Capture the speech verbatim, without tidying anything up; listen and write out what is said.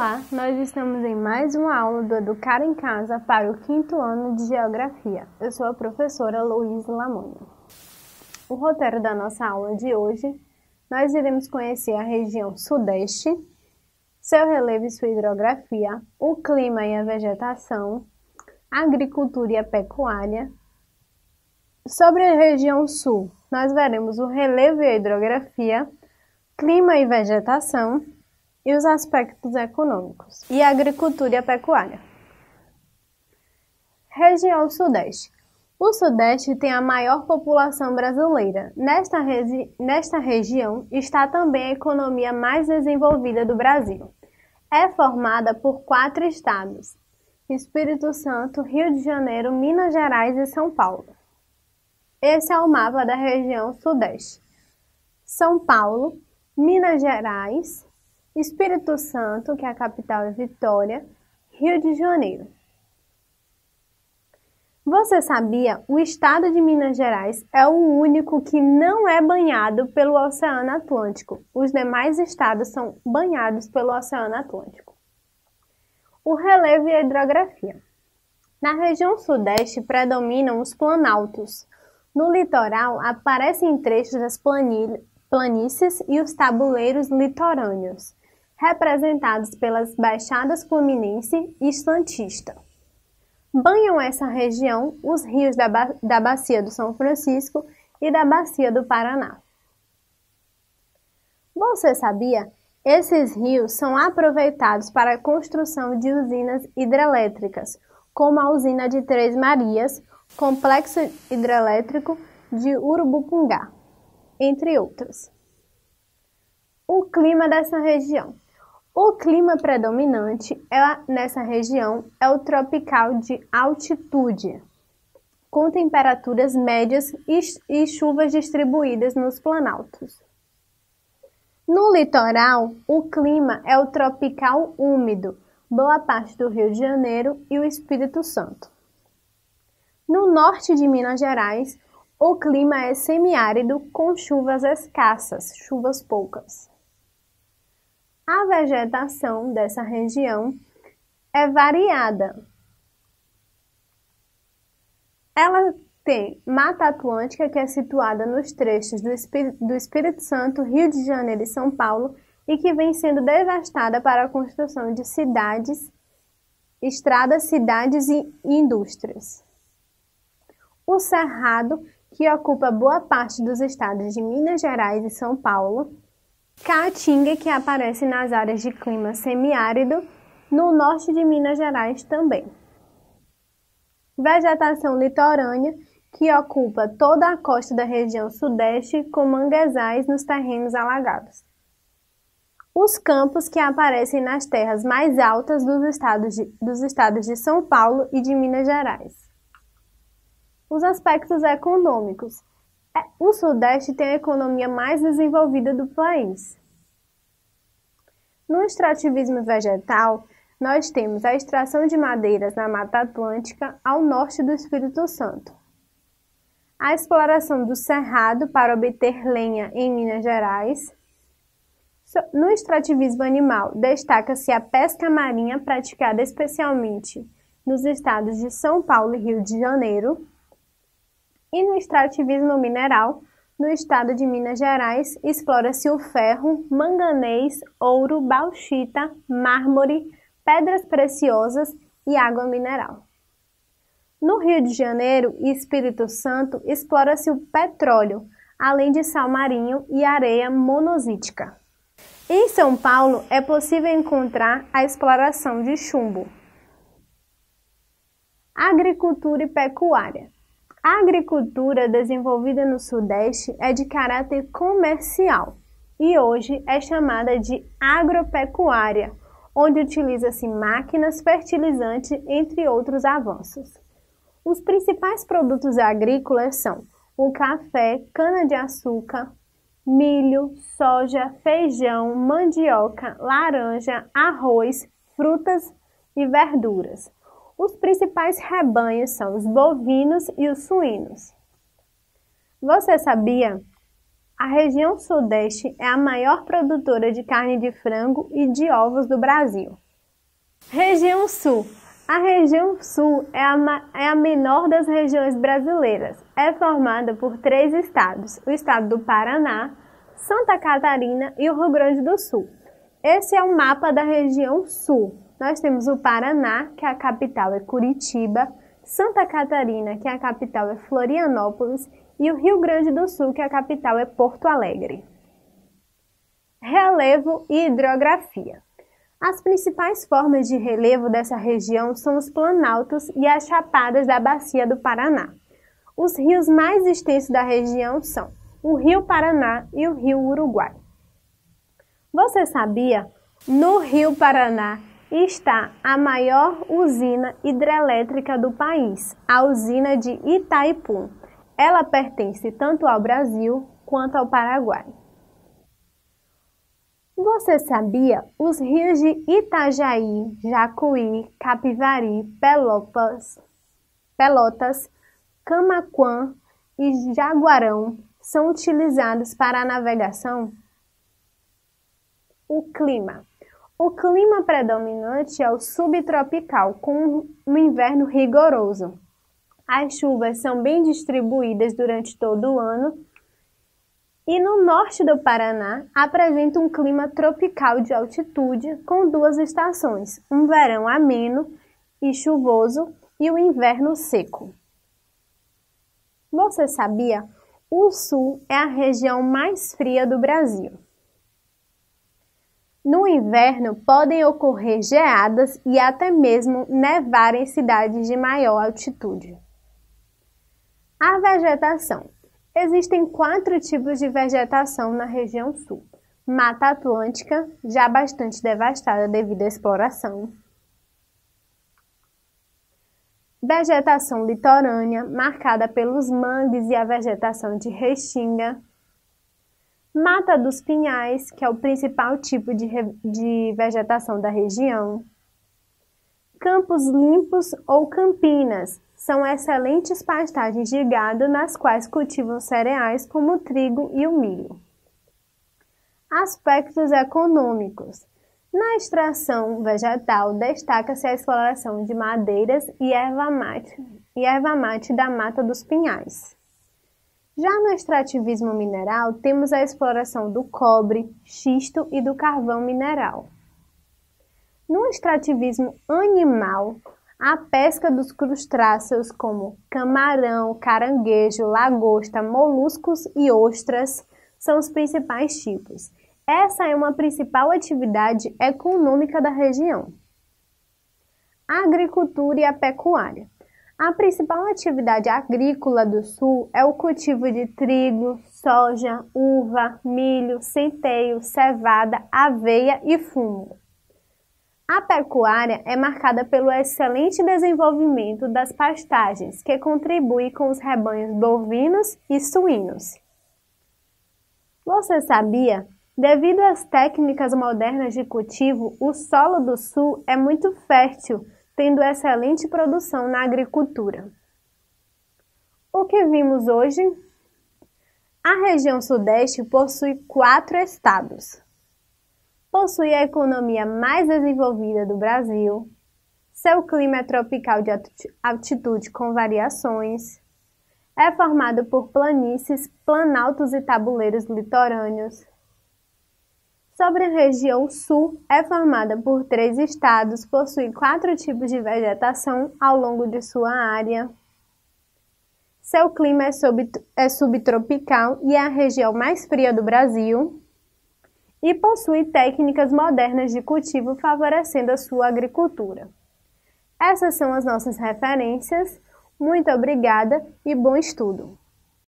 Olá, nós estamos em mais uma aula do Educar em Casa para o quinto ano de Geografia. Eu sou a professora Luísa Lamonha. O roteiro da nossa aula de hoje, nós iremos conhecer a região Sudeste, seu relevo e sua hidrografia, o clima e a vegetação, a agricultura e a pecuária. Sobre a região Sul, nós veremos o relevo e a hidrografia, clima e vegetação, e os aspectos econômicos, e a agricultura e a pecuária. Região Sudeste. O Sudeste tem a maior população brasileira. Nesta, regi nesta região está também a economia mais desenvolvida do Brasil. É formada por quatro estados: Espírito Santo, Rio de Janeiro, Minas Gerais e São Paulo. Esse é o mapa da região Sudeste. São Paulo, Minas Gerais, Espírito Santo, que é a capital é Vitória, Rio de Janeiro. Você sabia? O estado de Minas Gerais é o único que não é banhado pelo Oceano Atlântico. Os demais estados são banhados pelo Oceano Atlântico. O relevo e a hidrografia. Na região Sudeste predominam os planaltos. No litoral aparecem trechos das planícies e os tabuleiros litorâneos, representados pelas Baixadas Fluminense e Santista. Banham essa região os rios da, ba da Bacia do São Francisco e da Bacia do Paraná. Você sabia? Esses rios são aproveitados para a construção de usinas hidrelétricas, como a usina de Três Marias, complexo hidrelétrico de Urubupungá, entre outros. O clima dessa região. O clima predominante é, nessa região é o tropical de altitude, com temperaturas médias e, e chuvas distribuídas nos planaltos. No litoral, o clima é o tropical úmido, boa parte do Rio de Janeiro e o Espírito Santo. No norte de Minas Gerais, o clima é semiárido com chuvas escassas, chuvas poucas. A vegetação dessa região é variada. Ela tem Mata Atlântica, que é situada nos trechos do Espírito, do Espírito Santo, Rio de Janeiro e São Paulo, e que vem sendo devastada para a construção de cidades, estradas, cidades e indústrias. O Cerrado, que ocupa boa parte dos estados de Minas Gerais e São Paulo. Caatinga, que aparece nas áreas de clima semiárido, no norte de Minas Gerais também. Vegetação litorânea, que ocupa toda a costa da região Sudeste, com manguezais nos terrenos alagados. Os campos, que aparecem nas terras mais altas dos estados de, dos estados de São Paulo e de Minas Gerais. Os aspectos econômicos. O Sudeste tem a economia mais desenvolvida do país. No extrativismo vegetal, nós temos a extração de madeiras na Mata Atlântica ao norte do Espírito Santo, a exploração do cerrado para obter lenha em Minas Gerais. No extrativismo animal, destaca-se a pesca marinha praticada especialmente nos estados de São Paulo e Rio de Janeiro. E no extrativismo mineral, no estado de Minas Gerais, explora-se o ferro, manganês, ouro, bauxita, mármore, pedras preciosas e água mineral. No Rio de Janeiro e Espírito Santo, explora-se o petróleo, além de sal marinho e areia monazítica. Em São Paulo, é possível encontrar a exploração de chumbo. Agricultura e pecuária. A agricultura desenvolvida no Sudeste é de caráter comercial e hoje é chamada de agropecuária, onde utiliza-se máquinas, fertilizantes, entre outros avanços. Os principais produtos agrícolas são o café, cana-de-açúcar, milho, soja, feijão, mandioca, laranja, arroz, frutas e verduras. Os principais rebanhos são os bovinos e os suínos. Você sabia? A região Sudeste é a maior produtora de carne de frango e de ovos do Brasil. Região Sul. A região Sul é a, é a menor das regiões brasileiras. É formada por três estados: o estado do Paraná, Santa Catarina e o Rio Grande do Sul. Esse é o mapa da região Sul. Nós temos o Paraná, que a capital é Curitiba, Santa Catarina, que a capital é Florianópolis, e o Rio Grande do Sul, que a capital é Porto Alegre. Relevo e hidrografia. As principais formas de relevo dessa região são os planaltos e as chapadas da Bacia do Paraná. Os rios mais extensos da região são o Rio Paraná e o Rio Uruguai. Você sabia? No Rio Paraná está a maior usina hidrelétrica do país, a usina de Itaipu. Ela pertence tanto ao Brasil quanto ao Paraguai. Você sabia? Os rios de Itajaí, Jacuí, Capivari, Pelotas, Pelotas, Camaquã e Jaguarão são utilizados para a navegação? O clima. O clima predominante é o subtropical, com um inverno rigoroso. As chuvas são bem distribuídas durante todo o ano e no norte do Paraná apresenta um clima tropical de altitude com duas estações, um verão ameno e chuvoso e o inverno seco. Você sabia? O sul é a região mais fria do Brasil. No inverno podem ocorrer geadas e até mesmo nevar em cidades de maior altitude. A vegetação. Existem quatro tipos de vegetação na região sul. Mata Atlântica, já bastante devastada devido à exploração. Vegetação litorânea, marcada pelos mangues e a vegetação de restinga. Mata dos Pinhais, que é o principal tipo de, de vegetação da região. Campos limpos ou campinas. São excelentes pastagens de gado nas quais cultivam cereais como o trigo e o milho. Aspectos econômicos. Na extração vegetal, destaca-se a exploração de madeiras e erva mate, e erva mate da Mata dos Pinhais. Já no extrativismo mineral, temos a exploração do cobre, xisto e do carvão mineral. No extrativismo animal, a pesca dos crustáceos como camarão, caranguejo, lagosta, moluscos e ostras são os principais tipos. Essa é uma principal atividade econômica da região. A agricultura e a pecuária. A principal atividade agrícola do sul é o cultivo de trigo, soja, uva, milho, centeio, cevada, aveia e fumo. A pecuária é marcada pelo excelente desenvolvimento das pastagens, que contribui com os rebanhos bovinos e suínos. Você sabia? Devido às técnicas modernas de cultivo, o solo do sul é muito fértil, tendo excelente produção na agricultura. O que vimos hoje? A região sudeste possui quatro estados. Possui a economia mais desenvolvida do Brasil. Seu clima é tropical de altitude com variações. É formado por planícies, planaltos e tabuleiros litorâneos. Sobre a região sul, é formada por três estados, possui quatro tipos de vegetação ao longo de sua área. Seu clima é, sub, é subtropical e é a região mais fria do Brasil. E possui técnicas modernas de cultivo favorecendo a sua agricultura. Essas são as nossas referências. Muito obrigada e bom estudo!